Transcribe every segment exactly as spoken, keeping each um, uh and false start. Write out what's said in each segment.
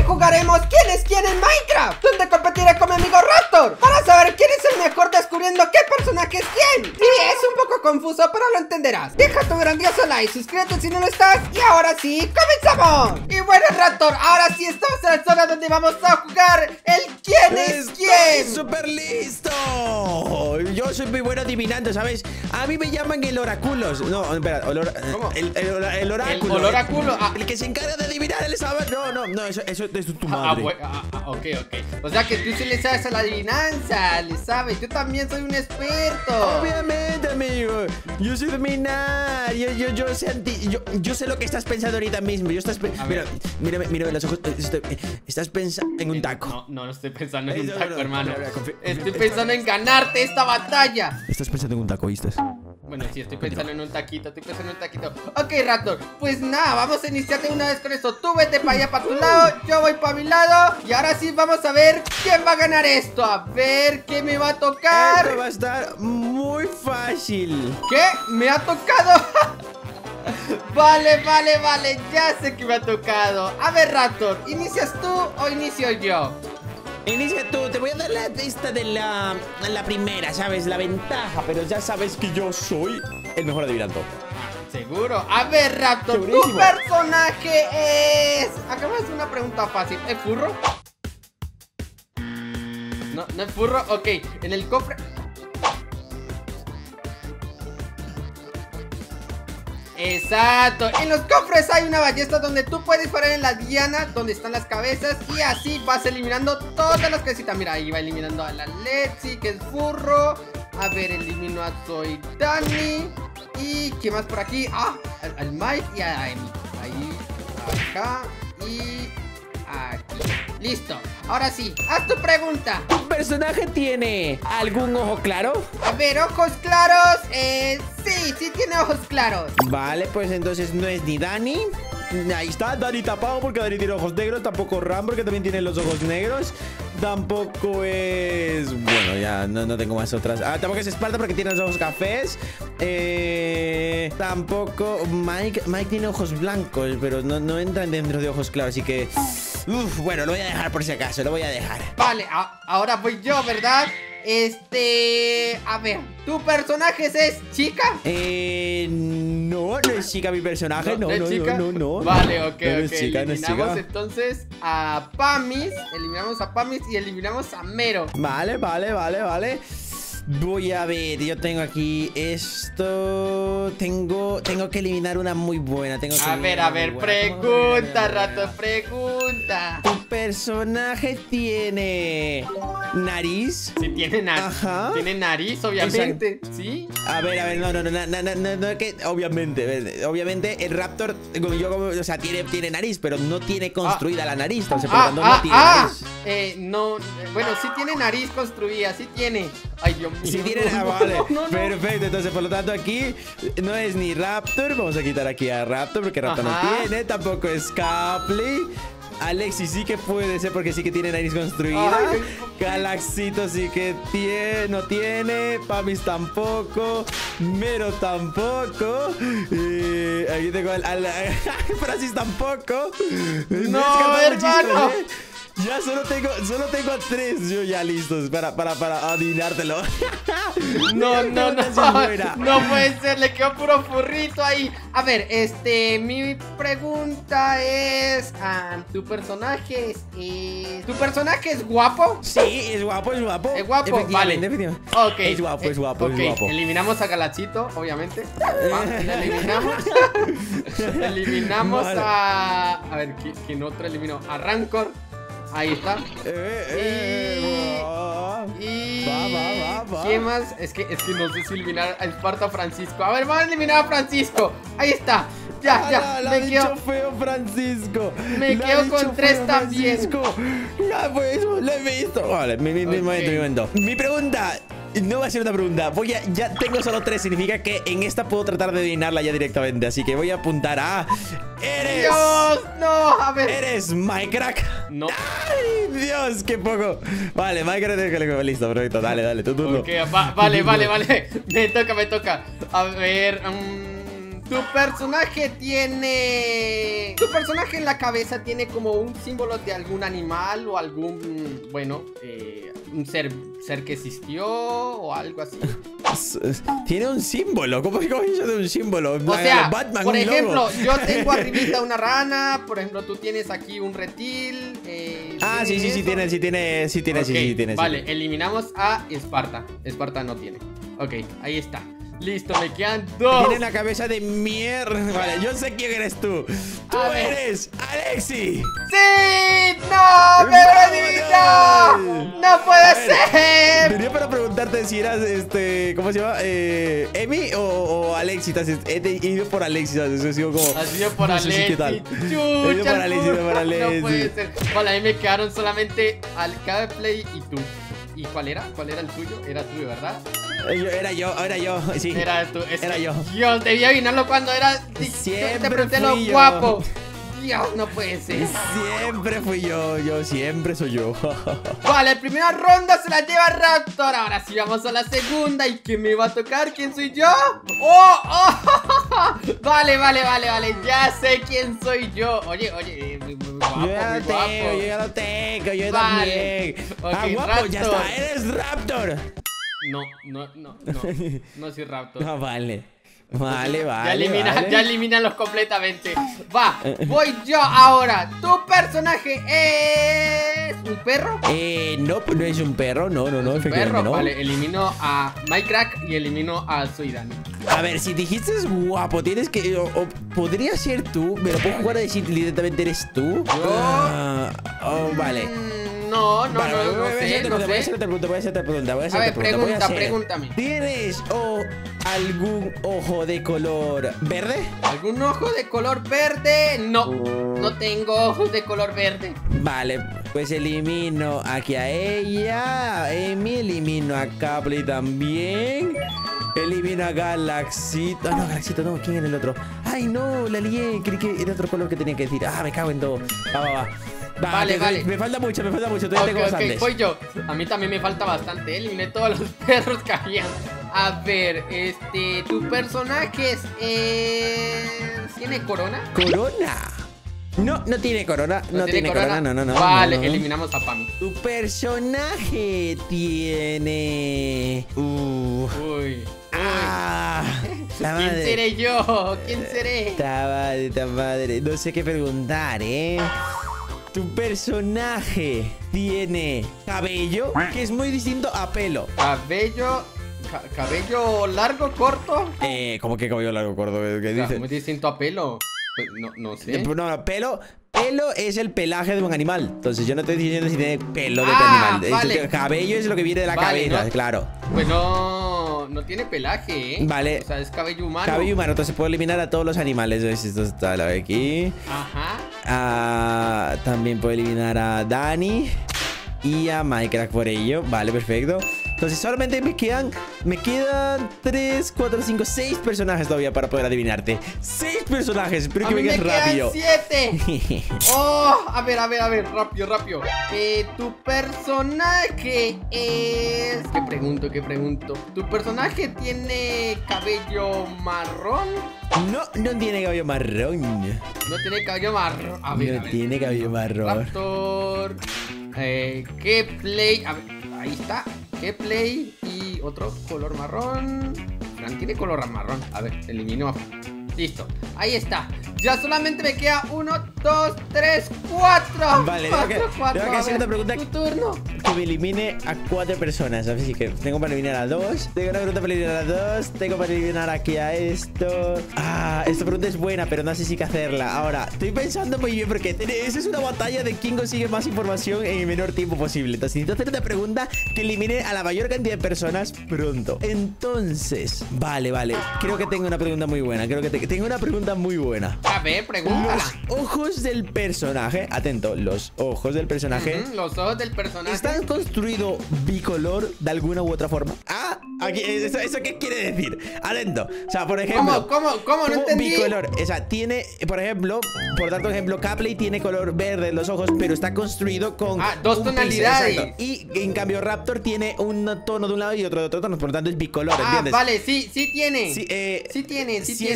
jugaremos ¿Quién es quién en Minecraft? Donde competiré con mi amigo Raptor para saber quién es el mejor descubriendo qué personaje es quién. Sí, es un poco confuso, pero lo entenderás. Deja tu grandioso like, suscríbete si no lo estás. Y ahora sí, ¡comenzamos! Y bueno, Raptor, ahora sí estamos en la zona donde vamos a jugar el ¿Quién es quién? ¡Estoy súper listo! Yo soy muy bueno adivinando, ¿sabes? A mí me llaman el oráculos. No, espera, el, ora- ¿Cómo? el, el, ora- el oráculo. El oráculo, ah. El que se encarga de adivinar el saber. No, no, no, eso, eso es tu Ah, madre. bueno, ah, ah, ok, ok. O sea que tú sí le sabes a la adivinanza, le sabes. Yo también soy un experto. Obviamente, amigo. Yo soy dominar. Yo, yo, yo sé anti- yo, yo sé lo que estás pensando ahorita mismo. Yo estás pe- A mira, ver. mírame, mírame los ojos. Estoy- estás pensando en un taco. No, no, no estoy pensando en un No, no, taco, no, hermano. no, no, confía- Estoy confía- pensando en ganarte esta batalla. Estás pensando en un taco, ¿viste? Bueno, sí, estoy pensando en un taquito, estoy pensando en un taquito. Ok, Raptor, pues nada, vamos a iniciar de una vez con esto. Tú vete para allá, para tu lado, yo voy para mi lado. Y ahora sí vamos a ver quién va a ganar esto. A ver qué me va a tocar. Esto va a estar muy fácil. ¿Qué? ¿Me ha tocado? Vale, vale, vale, ya sé que me ha tocado. A ver, Raptor, ¿inicias tú o inicio yo? Inicia tú, te voy a dar la lista de la, la primera, ¿sabes? La ventaja, pero ya sabes que yo soy el mejor adivinando. Seguro. A ver, Raptor, tu Segurísimo. personaje es... Hagamos una pregunta fácil. ¿Es furro? No, no es furro. Ok, en el cofre... Exacto, en los cofres hay una ballesta donde tú puedes disparar en la diana donde están las cabezas y así vas eliminando todas las cabecitas. Mira, ahí va eliminando a la Letzi, que es furro. A ver, elimino a Soy Dani. ¿Y qué más por aquí? Ah, al, al Mike y a Emi. Ahí, acá y aquí. Listo, ahora sí, haz tu pregunta. ¿Tu personaje tiene algún ojo claro? A ver, ojos claros. Eh, sí, sí tiene ojos claros. Vale, pues entonces no es ni Dani. Ahí está, Dani tapado porque Dani tiene ojos negros. Tampoco Ram porque también tiene los ojos negros. Tampoco es... Bueno, ya no, no tengo más otras. Ah, tampoco es Esparta porque tiene los ojos cafés. Eh... Tampoco... Mike Mike tiene ojos blancos, pero no, no entran dentro de ojos claros, así que... Uf, bueno, lo voy a dejar por si acaso, lo voy a dejar. Vale, a- ahora voy yo, ¿verdad? Este... A ver, ¿tu personaje es chica? Eh... No, no es chica mi personaje. No, no, es no, chica? no, no. Vale, ok, No, no ok. es chica, no es eliminamos chica. entonces a Pamis. Eliminamos a Pamis y eliminamos a Mero. Vale, vale, vale, vale. Voy a ver, yo tengo aquí esto. Tengo tengo que eliminar una muy buena. Tengo que A ver, eliminar a una ver, muy buena. ¿Cómo voy a pregunta, eliminar? rato, pregunta. ¿Tu personaje tiene nariz? Si tiene nariz. Ajá. Tiene nariz, obviamente. ¿Sí? A ver, a ver, no, no, no, no, no, no, no, no, que obviamente, eh, obviamente el Raptor, como yo, como, o sea, tiene, tiene nariz, pero no tiene construida la nariz, entonces por lo Ah, tanto ah, no tiene ah. nariz. Eh, no, eh, bueno, sí tiene nariz construida, sí tiene. Ay, Dios mío. Si tiene, ah, No, vale, no, no, no. perfecto, entonces por lo tanto aquí no es ni Raptor, vamos a quitar aquí a Raptor porque Raptor Ajá. no tiene, tampoco es Capley. Alexis sí que puede ser porque sí que tiene nariz construida. Ay, Galaxito sí que tiene, no tiene. Pamis tampoco. Mero tampoco. Y aquí tengo al, al Francis tampoco. Me he No, descartado hermano. muchísimos, ¿eh? Ya solo tengo, solo tengo a tres yo ya listos para, para, para adivinártelo. No, Qué no, no, votación buena. no puede ser, le quedó puro furrito ahí. A ver, este, mi pregunta es, ah, ¿tu personaje es, eh, ¿tu personaje es guapo? Sí, es guapo, es guapo. Es guapo, Efectivamente, vale. efectivamente. Ok. Es guapo, es eh, guapo, ok, es guapo. eliminamos a Galaxito, obviamente. Ah, lo eliminamos. Eliminamos Vale. a, a ver, ¿qui- ¿quién otro eliminó? A Rancor. Ahí está. Eh, eh, va. Y... Va, va, va, va. ¿Quién más? Es que, es que no sé si eliminar a Esparta o Francisco. A ver, vamos a eliminar a Francisco. Ahí está. Ya, Ah, ya, la- la me ha quedo. dicho feo Francisco. Me La ha quedo dicho con feo tres también. Francisco. Ya pues, lo he visto. Vale, mi, mi, mi Ok. momento, mi momento. Mi pregunta no va a ser una pregunta. Voy a, ya tengo solo tres. Significa que en esta puedo tratar de adivinarla ya directamente. Así que voy a apuntar a... ¡Eres! Dios, no, a ver. ¿Eres Minecraft? No. ¡Ay, Dios, qué poco! Vale, Minecraft, listo, perfecto. Dale, dale, tu turno. Ok, va- vale, vale, vale. Me toca, me toca. A ver. um, Tu personaje tiene... Tu personaje en la cabeza tiene como un símbolo de algún animal o algún... Bueno, eh, un ser, ser que existió o algo así. Tiene un símbolo. ¿Cómo es eso de un símbolo? O sea, Batman, por un ejemplo, logo. yo tengo arribita una rana. Por ejemplo, tú tienes aquí un reptil. Eh, Ah, sí, sí, sí, eso? tiene, sí, tiene, sí, tiene, Ok, sí, sí, tiene. Vale, sí. eliminamos a Esparta. Esparta no tiene. Ok, ahí está. Listo, me quedan dos. Tiene la cabeza de mierda. Vale, yo sé quién eres tú. Tú A ver. eres Alexi. ¡Sí! ¡No! ¡Me ¡Vámonos! ¡No A puede ver, ser! venía para preguntarte si eras, este, ¿cómo se llama? Eh, ¿Emi o, o Alexi? Entonces, he ido por Alexi, ¿sabes? Eso ha sido como... Ha sido por no sé si Alexi. qué tal. He Chucha, ido por Alexi, he ido por No Alexi. puede ser. Vale, ahí me quedaron solamente Alcaplay y tú. ¿Y cuál era? ¿Cuál era el tuyo? Era tuyo, ¿verdad? Eh, yo- Era yo, era yo, sí. Era tú. Es Era que, yo. Dios, debí adivinarlo cuando era. Siempre Te pregunté lo fui yo. guapo. Dios, no puede ser. Siempre fui yo, yo siempre soy yo. Vale, primera ronda se la lleva Raptor. Ahora sí vamos a la segunda. ¿Y qué me va a tocar? ¿Quién soy yo? ¡Oh! ¡Oh! Vale, vale, vale, vale. Ya sé quién soy yo. Oye, oye, eh, muy, muy guapo, Yo ya muy lo tengo, yo guapo. ya lo tengo, yo Vale. también. Ok, ah, guapo, ya Raptor. está, eres Raptor. No, no, no, no. No soy Raptor. No, vale. Vale, vale. Ya elimina, vale. ya elimínalo completamente. Va, voy yo ahora. Tu personaje es un perro. Eh, no, no es un perro, no, no, no, Un efectivamente perro, no. vale, elimino a Minecraft y elimino a Soidani. A ver, si dijiste es guapo, tienes que. O, o podría ser tú, me lo puedo jugar a decir directamente eres tú. Ah, oh, vale. Mm, no, no, Vale, no, no, voy a sé, hacerte no pregunta, voy a sé. hacerte pregunta, voy a hacerte pregunta, voy a A hacerte ver, pregunta, voy a pregunta, hacer. pregúntame. ¿Tienes o algún ojo de color verde? ¿Algún ojo de color verde? No, no tengo ojos de color verde. Vale, pues elimino aquí a ella, a Emi, elimino a Capley también. Elimino a Galaxito. Ah, no, Galaxito, no, ¿quién era el otro? Ay, no, la lié, creí que era otro color que tenía que decir. Ah, me cago en todo. Va, va, va. Va, Vale, que- vale. Me falta mucho, me falta mucho, todavía Ok, tengo ok, bastantes. voy yo. A mí también me falta bastante. Eliminé todos los perros que había. A ver, este, tu personaje es, eh, ¿tiene corona? ¿Corona? No, no tiene corona, no, tiene corona? no, no, no. Vale, no, no. eliminamos a Pami. Tu personaje tiene... Uh... Uy, uy. Ah, la ¿Quién madre. seré yo? ¿Quién seré? Ta madre, ta madre. No sé qué preguntar, ¿eh? Tu personaje tiene cabello que es muy distinto a pelo. Cabello, ca- cabello largo, corto. Eh, ¿cómo que cabello largo, corto? ¿Qué O sea, dices? muy distinto a pelo. Pues, no, no sé. Eh, No, no, pelo. Pelo es el pelaje de un animal. Entonces yo no estoy diciendo si tiene pelo de Ah, animal. Es vale. el cabello es lo que viene de la Vale, cabeza, ¿no? claro. Pues no, no tiene pelaje, ¿eh? Vale. O sea, es cabello humano. Cabello humano, entonces puedo eliminar a todos los animales. Esto está la de aquí. Ajá. Ah, también puedo eliminar a Dani y a Minecraft por ello. Vale, perfecto. Entonces solamente me quedan Me quedan tres, cuatro, cinco, seis personajes todavía para poder adivinarte. Seis personajes, espero A que mí me vengas quedan rápido. siete. Oh, a ver, a ver, a ver, rápido, rápido. Eh, tu personaje es... ¿Qué pregunto, qué pregunto? ¿Tu personaje tiene cabello marrón? No, no tiene cabello marrón. No tiene cabello marrón. A ver, No a ver. tiene cabello marrón. Raptor. Eh, ¿qué play? A ver, ahí está. ¿Qué play? Y otro color marrón. Fran tiene color marrón. A ver, eliminó. Listo, ahí está. Ya solamente me queda uno, dos, tres, cuatro. Vale, tengo que- cuatro, cuatro. tengo que A hacer ver, una pregunta. Tu turno. Que me elimine a cuatro personas. Así que tengo para eliminar a dos. Tengo una pregunta para eliminar a dos. Tengo para eliminar aquí a esto. Ah, esta pregunta es buena, pero no sé si qué hacerla. Ahora, estoy pensando muy bien porque esa es una batalla de quién consigue más información en el menor tiempo posible. Entonces necesito hacer una pregunta que elimine a la mayor cantidad de personas pronto. Entonces, vale, vale. Creo que tengo una pregunta muy buena. Creo que te- tengo una pregunta muy buena. A ver, pregúntala. Los ojos del personaje, atento, los ojos del personaje Ujú, los ojos del personaje. ¿están construidos bicolor de alguna u otra forma? Ah, aquí, ¿eso, eso qué quiere decir? Atento. O sea, por ejemplo. ¿Cómo, cómo, cómo? No ¿cómo entendí. bicolor? O sea, tiene, por ejemplo, por dar un ejemplo, Capley tiene color verde en los ojos, pero está construido con. Ah, dos un piso, tonalidades. exacto. Y en cambio, Raptor tiene un tono de un lado y otro de otro tono, por lo tanto es bicolor, Ah, ¿entiendes? vale, sí, sí tiene. Sí, eh, Sí tiene, sí sí tiene. es bicolor.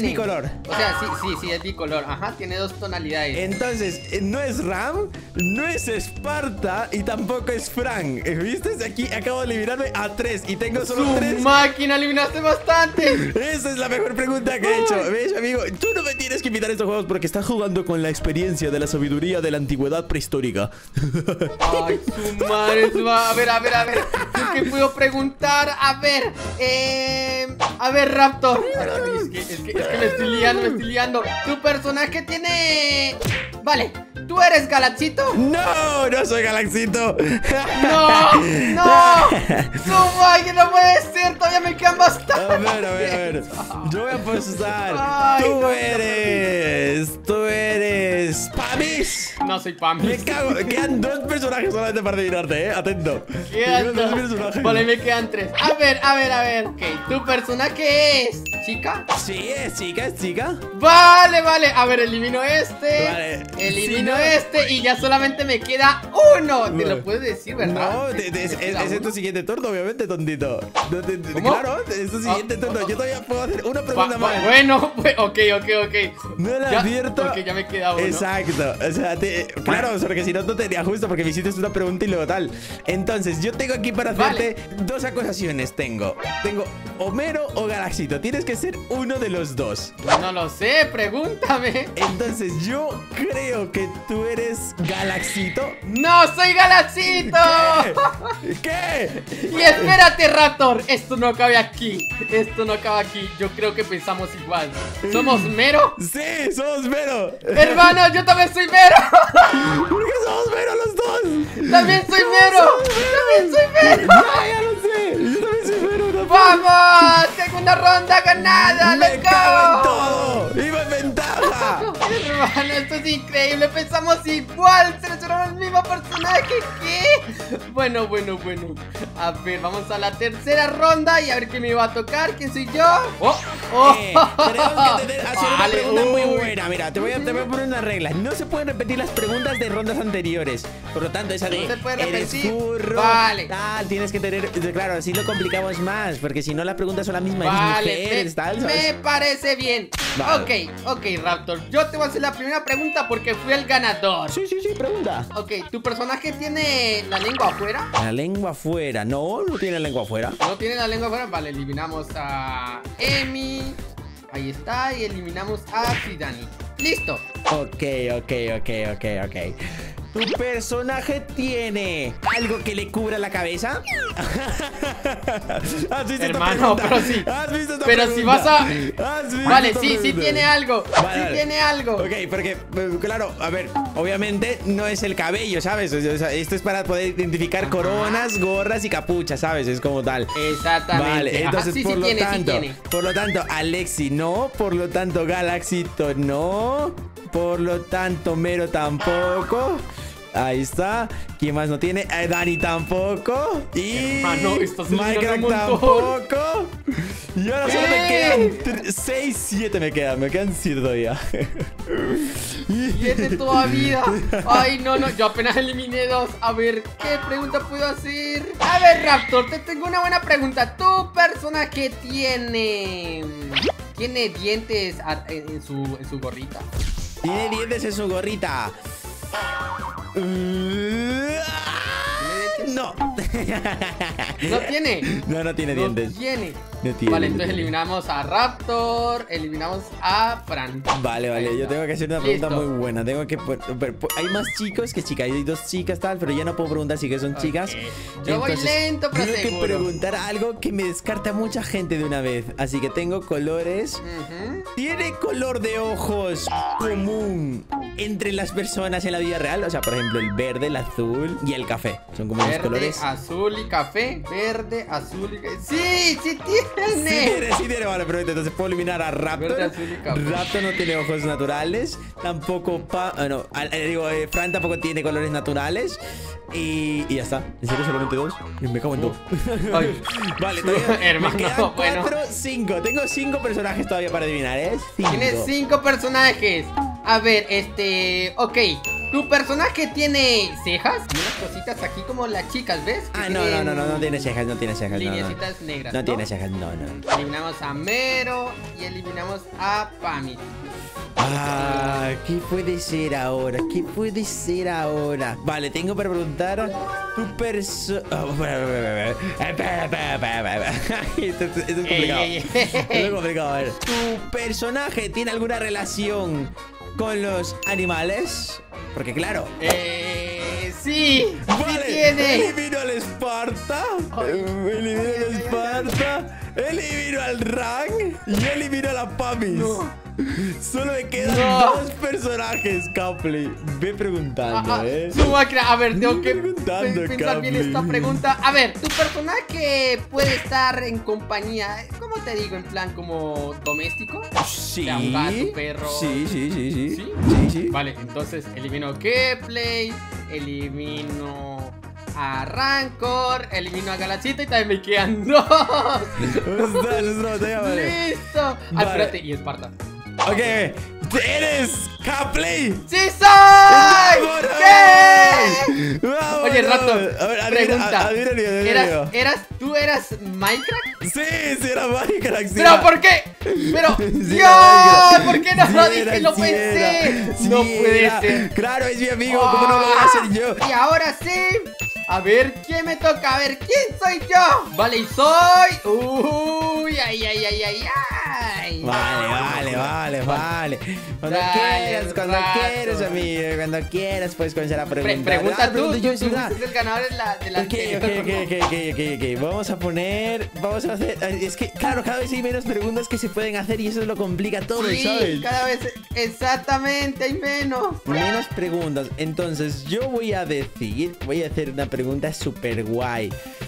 color. O sea, sí, sí, sí, es bicolor. Ajá, tiene dos tonalidades. Entonces, eh, no es Ram, no es Esparta y tampoco es Frank. Eh, ¿Viste? Aquí acabo de eliminarme a tres y tengo solo ¡Su tres. máquina! ¡Eliminaste bastante! Esa es la mejor pregunta que he hecho. ¿Ves, amigo? Tú no me tienes que invitar a estos juegos porque estás jugando con la experiencia de la sabiduría de la antigüedad prehistórica. Ay, su madre, su madre. A ver, a ver, a ver. ¿Yo qué puedo preguntar? A ver, eh... A ver, Raptor. Ay, es, que, es, que, es que me estoy liando, me estoy liando. Tu personaje tiene... Vale, ¿tú eres Galaxito? No, no soy Galaxito. No, no. Su madre, no puede ser. Todavía me quedan bastante. A ver, a ver, a ver. Yo voy a apostar. Ay, tú no, eres. Tú eres. ¡Pamis! No soy Pamis. Me cago. Quedan dos personajes solamente para adivinarte, eh. Atento. Quedan dos dos. personajes. Vale, me quedan tres. A ver, a ver, a ver. Ok, ¿tu personaje es chica? Sí, es chica, es chica. Vale, vale. A ver, elimino este. Vale. Elimino Sí, no. este y ya solamente me queda uno. Te Vale. lo puedes decir, ¿verdad? No, te- te- es, Me es- queda ese es uno. tu siguiente turno, obviamente, tontito. No te- te- ¿Cómo? Claro, es tu siguiente Ah, turno. ah, Yo todavía puedo hacer una Va- pregunta va- más. bueno, pues, ok, ok, ok. No la Ya, advierto. porque ya me queda uno. Exacto, o sea, te- claro, porque si no, no tenía justo porque me hiciste una pregunta y luego tal. Entonces, yo tengo aquí para hacerte dos acusaciones. Tengo, tengo Homero o Galaxito. Tienes que ser uno de los dos. No lo sé, pregúntame. Entonces, yo creo que tú eres Galaxito. ¡No, soy Galaxito! ¿Qué? Y espérate, Raptor, esto no cabe aquí. Esto no acaba aquí. Yo creo que pensamos igual. ¿Somos Mero? Sí, somos Mero. Hermano, yo también soy Mero. ¿Por qué somos Mero los dos? También soy Mero. También soy Mero. Ya, ya lo sé. Yo también soy Mero. ¿No? ¡Vamos! ¡Segunda ronda ganada! ¡Me ¡Let's cago en go! todo! ¡Iba en ventaja! Hermano, esto es increíble. Pensamos igual. Seleccionamos el mismo personaje. ¿Qué? Bueno, bueno, bueno. A ver, vamos a la tercera ronda y a ver qué me va a tocar. ¿Quién soy yo? ¡Oh! ¡Oh! Eh, tenemos que tener- hacer una Vale, pregunta muy uy. buena. Mira, te voy, a, te voy a poner una regla. No se pueden repetir las preguntas de rondas anteriores. Por lo tanto, esa de No se puede eres repetir. furro, Vale. tal, tienes que tener. Claro, así lo complicamos más. Porque si no, las preguntas son las mismas. Vale, Eres mujeres, tal, me, ¿sabes? me parece bien. Vale. Ok, ok, Raptor. Yo te voy a hacer la primera pregunta porque fui el ganador. Sí, sí, sí, pregunta. Ok, ¿tu personaje tiene la lengua afuera? La lengua afuera. No, no tiene lengua afuera. ¿No tiene la lengua afuera? Vale, eliminamos a Emi. Ahí está, y eliminamos a Zidane. Listo. Ok, ok, ok, ok, ok. ¿Tu personaje tiene algo que le cubra la cabeza? ¿Has visto Hermano, esta pregunta? pero sí. ¿Has visto esta Pero pregunta? si vas a- ¿Has visto Vale, esta sí, sí pregunta? tiene algo. Vale, Sí vale. tiene algo. Ok, porque, eh, claro, a ver, obviamente no es el cabello, ¿sabes? O sea, esto es para poder identificar Ajá. coronas, gorras y capuchas, ¿sabes? Es como tal. Exactamente. Vale, Ajá, entonces sí, por sí lo tiene, sí tanto, tiene. por lo tanto, Alexi no, por lo tanto, Galaxito no, por lo tanto, Mero tampoco. Ahí está. ¿Quién más no tiene? Eh, Dani tampoco. Y Hermano, estás eliminando Minecraft un montón. tampoco. Y ahora solo me ¡Eh! quedan seis, siete me quedan. Me quedan siete todavía. Siete todavía. Ay, no, no, yo apenas eliminé dos. A ver, ¿qué pregunta puedo hacer? A ver, Raptor, te tengo una buena pregunta. ¿Tu personaje tiene... ¿Tiene dientes a- en, en su, en su gorrita? Tiene dientes en su gorrita. No. ¿No tiene? No, no tiene No dientes. tiene. No tiene, Vale, no entonces tiene. eliminamos a Raptor, eliminamos a Fran. Vale, Ahí vale, yo está. tengo que hacer una pregunta Listo. muy buena. Tengo que. pon- pero, po- Hay más chicos que chicas. Hay dos chicas tal, pero ya no puedo preguntar si que son Ok. chicas. Yo voy Entonces, lento, pero tengo seguro. que preguntar algo que me descarta a mucha gente de una vez. Así que tengo colores. Ujú. ¿Tiene color de ojos común entre las personas en la vida real? O sea, por ejemplo, el verde, el azul y el café. Son como los Verde, colores. azul y café. Verde, azul y café. ¡Sí! ¡Sí Sí tiene! tiene, sí tiene, vale, perfecto. Entonces puedo eliminar a Raptor. Verde, azul y café. Raptor no tiene ojos naturales. Tampoco pa ah, no, ah, eh, digo, eh, Fran tampoco tiene colores naturales. Y, y ya está. ¿En serio solamente dos? Me cago en todo. Ay. Vale, todavía Hermano, me quedan bueno. cuatro, cinco. Tengo cinco personajes todavía para adivinar, ¿eh? Cinco. Tienes cinco personajes. A ver, este... Ok, ¿tu personaje tiene cejas? Unas cositas aquí como las chicas, ¿ves? Que Ah, no, no, no, no, no tiene cejas, no tiene cejas. Lineecitas no, no. negras, No, ¿no? tiene cejas, no, no. Eliminamos a Mero y eliminamos a Pami. Ah, ¿qué puede ser ahora? ¿Qué puede ser ahora? Vale, tengo para preguntar tu perso... Oh, espera, espera, espera, espera, espera. Esto, esto es complicado. Ey, ey, ey. Esto es complicado, a ver. ¿Tu personaje tiene alguna relación con los animales? Porque claro... Eh... Sí, Vale, sí tiene. elimino al Esparta, Ay. elimino al Esparta, elimino al Rang y elimino a la Pamis. No. Solo me quedan No. dos personajes, Capli. Ve preguntando, Ah, ah, eh. su máquina. A ver, tengo que Preguntando, pe- pensar bien Capli. esta pregunta. A ver, ¿tu personaje puede estar en compañía? ¿Cómo te digo? En plan como doméstico. Sí. sea, un gato, perro. Sí, sí, sí, sí. ¿Sí? Sí, sí. Vale, entonces elimino Keyblade, elimino a Rancor, elimino a Galacito y también me quedan dos. Ostras, es una batalla, vale. ¡Listo! Ah, Vale. espérate, y Esparta. Ok, ¿eres Capli? ¡Sí soy! ¿Qué? ¡Vámonos! Oye, Rato, A ver, adivina, pregunta. adivina, adivina, adivina. ¿Eras, eras, ¿Tú eras Minecraft? Sí, sí era Minecraft. sí ¿Pero era- por qué? Pero, Sí ¡Dios! era Minecraft. ¿Por qué no Sí lo era, dije? ¡Lo sí pensé! era, sí No puede era. ser. Claro, es mi amigo, ¿cómo no lo voy a hacer yo? Y ahora sí. A ver, ¿quién me toca? A ver, ¿quién soy yo? Vale, y soy... Uy, ay, ay, ay, ay, ay. Vale, vale, vale, vale. Cuando Dale, quieras, cuando Rato. quieras, amigo. Cuando quieras, puedes comenzar a Pre- preguntar. pregunta Ah, tú, pregunto tú, yo, tú sí, ¿verdad? fuiste el ganador de la, de la Ok, ok, anterior. ok, ok, ok, ok, ok. Vamos a poner. Vamos a hacer. Es que, claro, cada vez hay menos preguntas que se pueden hacer y eso lo complica todo, Sí, ¿sabes? cada vez exactamente hay menos. Menos preguntas. Entonces, yo voy a decir. Voy a hacer una pregunta súper guay.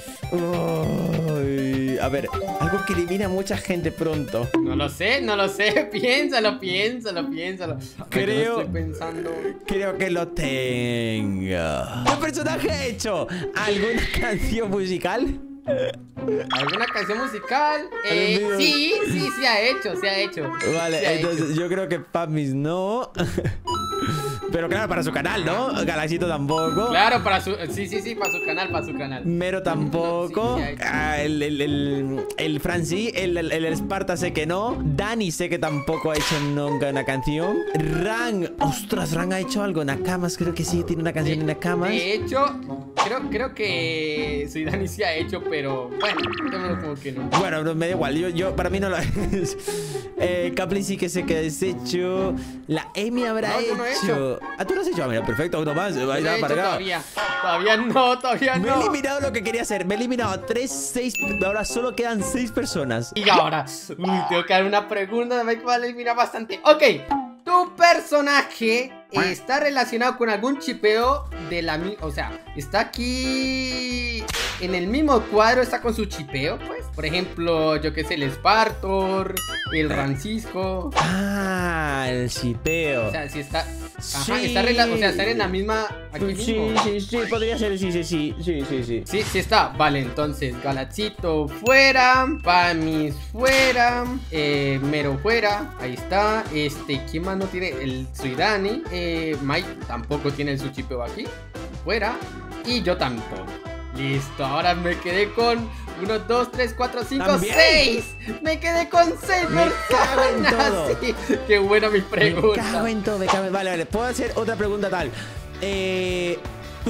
Uy, a ver, algo que elimina a mucha gente pronto. No lo sé, no lo sé. Piénsalo, piénsalo, piénsalo. A ver, yo Creo- estoy pensando. Creo que lo tengo. ¿Qué personaje ha hecho alguna canción musical? ¿Alguna canción musical? Eh, Dios mío. sí, sí, sí ha hecho, sí ha hecho. Vale, Sí ha entonces hecho. yo creo que Pamis no. Pero claro, para su canal, ¿no? Galaxito tampoco. Claro, para su... Sí, sí, sí, para su canal, para su canal. Mero tampoco. Sí, sí ha hecho. Ah, el, el, el, el Fran sí. El, el, el Esparta sé que no. Dani sé que tampoco ha hecho nunca una canción. Ran. Ostras, Ran ha hecho algo. Nakamas creo que sí tiene una canción en Nakamas. De hecho, creo, creo que Soy Dani sí ha hecho, pero bueno, yo como que no. Bueno, no, me da igual, yo, yo para mí no lo es. eh, Capli sí que sé que has hecho. La Emi habrá No, hecho. yo no he hecho. Ah, tú lo has hecho. Ah, mira, perfecto, uno más. No Va a ir lo he para hecho acá. todavía. Todavía no, todavía Me he no. eliminado lo que quería hacer. Me he eliminado a tres, seis. Ahora solo quedan seis personas. Y ahora, uy, tengo que dar una pregunta, me va a eliminar bastante. Ok, tu personaje está relacionado con algún chipeo de la mi... O sea, está aquí en el mismo cuadro, está con su chipeo, pues. Por ejemplo, yo que sé, el Spartor, el Francisco. Ah, el shipeo. O sea, si está... Ajá, Sí. está rela- o sea, están en la misma... Aquí Sí, mismo. sí, sí, podría ser, sí, sí, sí, sí, sí, sí. Sí, sí está. Vale, entonces Galacito fuera, Pamis fuera, eh, Mero fuera, ahí está. Este, ¿quién más no tiene? El Suidani, eh, Mike tampoco tiene su chipeo aquí, fuera, y yo tampoco. Listo, ahora me quedé con uno, dos, tres, cuatro, cinco, ¿También? seis. Me quedé con seis Me cago en personas. todo. Sí, qué buena mi Me pregunta. cago en todo, me cago en... Vale, vale, puedo hacer otra pregunta tal. Eh... ¿Tu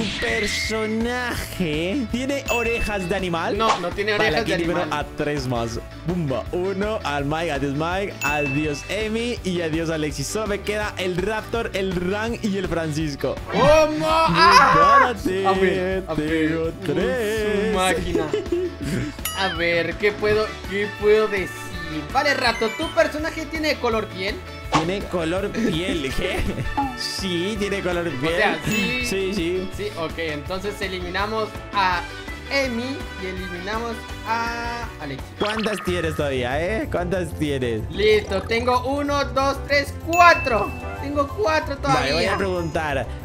personaje tiene orejas de animal? No, no tiene Vale, orejas aquí de libero animal. a tres más. Bumba. Uno, al Mike, adiós Mike, adiós Emi y adiós Alexis. Solo me queda el Raptor, el Ran y el Francisco. ¿Cómo? ¡Ah! Prepárate, A ver, a ver. tengo Su tres. máquina. A ver, ¿qué puedo, qué puedo decir? Vale, Rato, ¿tu personaje tiene color piel? Tiene color piel, ¿qué? Sí, tiene color piel. O sea, sí. Sí, sí. Sí, ok, entonces eliminamos a Emi y eliminamos a Alexis. ¿Cuántas tienes todavía, eh? ¿Cuántas tienes? Listo, tengo uno, dos, tres, cuatro. Tengo cuatro Vale, voy a todavía. preguntar.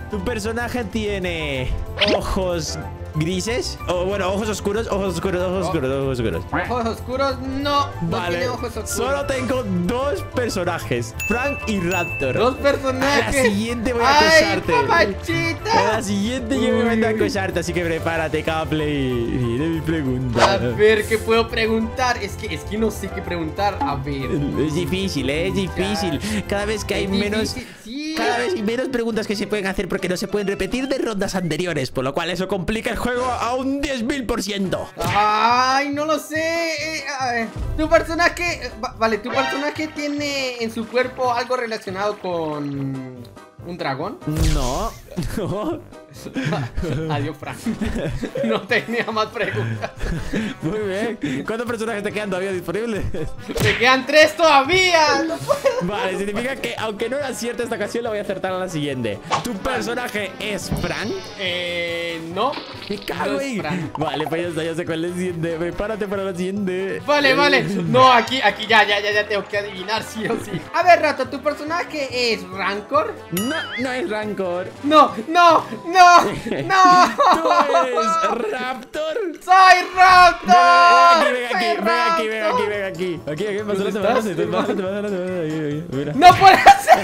Tu personaje tiene ojos grises. O bueno, ojos oscuros, ojos oscuros, ojos oscuros, ojos oscuros. Ojos oscuros, no. No Vale. tiene ojos oscuros. Solo tengo dos personajes, Frank y Raptor. Dos personajes. A la siguiente voy a ¡Ay, acosarte. A papachita! la siguiente yo me voy a acosarte, así que prepárate, Capley. Mira mi pregunta. A ver, ¿qué puedo preguntar? Es que, es que no sé qué preguntar. A ver. Es difícil, ¿eh? Es difícil. Cada vez que hay Es menos... difícil, sí. Cada vez hay menos preguntas que se pueden hacer porque no se pueden repetir de rondas anteriores, por lo cual eso complica el juego a un diez mil por ciento. Ay, no lo sé. Eh, a ver, tu personaje, eh, va- vale, tu personaje tiene en su cuerpo algo relacionado con un dragón. No, no. Adiós, Frank. No tenía más preguntas. Muy bien. ¿Cuántos personajes te quedan todavía disponibles? Me quedan tres todavía. No puedo. Vale, significa que aunque no era cierta esta ocasión, la voy a acertar a la siguiente. ¿Tu personaje es Frank? Eh, no. Me cago No es en- Frank. Vale, pues ya está, ya sé cuál es la siguiente. Prepárate para la siguiente. Vale, vale. No, aquí, aquí ya, ya, ya, ya tengo que adivinar sí o sí. A ver, Rato, ¿tu personaje es Rancor? No, no es Rancor. No, no, no, no. ¿Tú eres Raptor? ¡Soy Raptor! Ven aquí, ven aquí, ven aquí, ven aquí, ven aquí. Aquí, aquí, más ¿Dónde adelante, estás? más adelante, más adelante, más adelante. Mira. ¡No puede ser!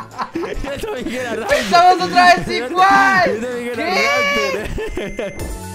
Yo también era Raptor. ¡Estamos otra vez Yo igual! también era ¿Qué? Raptor.